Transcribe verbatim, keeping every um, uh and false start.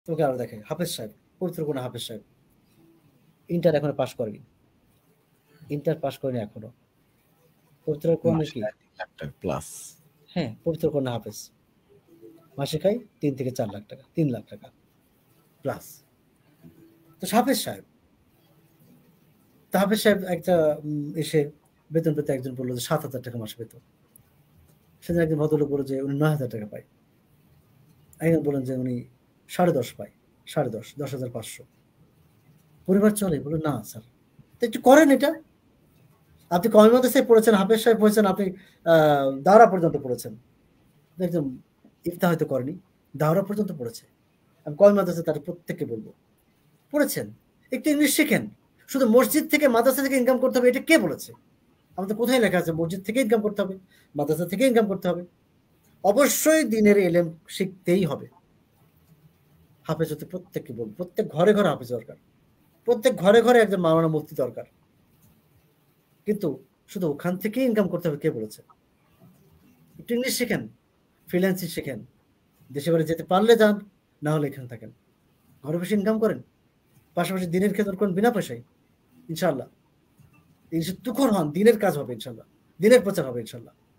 তোকে আরো দেখে হাফেজ সাহেব, পবিত্র কোন হাফেজ সাহেব ইন্টার এখনো পাস করেনি। ইন্টার পাস করেনি এখনো। পবিত্র কোরআনের মাসে কি? তিন লাখ টাকা প্লাস। হ্যাঁ, পবিত্র কোরআন হাফেজ। মাসে খায় তিন থেকে চার লাখ টাকা, তিন লাখ টাকা প্লাস। তো হাফেজ সাহেব। তো হাফেজ সাহেব একটা উম এসে বেতন পেতে একজন বলল যে সাত হাজার টাকা মাসে পেত। সেদিন একজন ভদ্রলোক বলল যে উনি নয় হাজার টাকা পায়। একজন বললেন যে উনি সাড়ে দশ পায়, সাড়ে দশ, দশ হাজার পাঁচশো। পরিবার চলে? বলল না স্যার। তো একটু করেন এটা। আপনি কওমি মাদ্রাসায় পড়েছেন, হাফেজ সাহেব পড়েছেন, আপনি আ দাওরা পর্যন্ত পড়েছেন। একদম ইফতা হয়তো করেনি। দাওরা পর্যন্ত পড়েছে। আমি কওমি মাদ্রাসায় তাদের প্রত্যেককে বলব। পড়েছেন। একটু ইংলিশ শিখেন। শুধু মসজিদ থেকে মাদ্রাসা থেকে ইনকাম করতে হবে এটা কে বলেছে? আমাদের কোথায় লেখা আছে মসজিদ থেকে ইনকাম করতে হবে, মাদ্রাসা থেকে ইনকাম করতে হবে? অবশ্যই দ্বীনের ইলম শিখতেই হবে। হাফেজ হতে প্রত্যেককে বলব। প্রত্যেক ঘরে, ঘরে হাফেজ দরকার। প্রত্যেক ঘরে, ঘরে একজন মাওলানা মুফতি দরকার। কিন্তু শুধু ওখান থেকেই ইনকাম করতে হবে কে বলেছে? একটু ইংলিশ শিখেন, ফ্রিল্যান্সিং শিখেন। দেশের বাড়ি যেতে পারলে যান, না হলে এখানে থাকেন। ঘরে বসে ইনকাম করেন। পাশাপাশি দ্বীনের খেদমত করেন বিনা পয়সায়। ইনশাআল্লাহ। ইনশা তুখর হন, দ্বীনের কাজ হবে ইনশাআল্লাহ। দ্বীনের প্রচার হবে ইনশাআল্লাহ।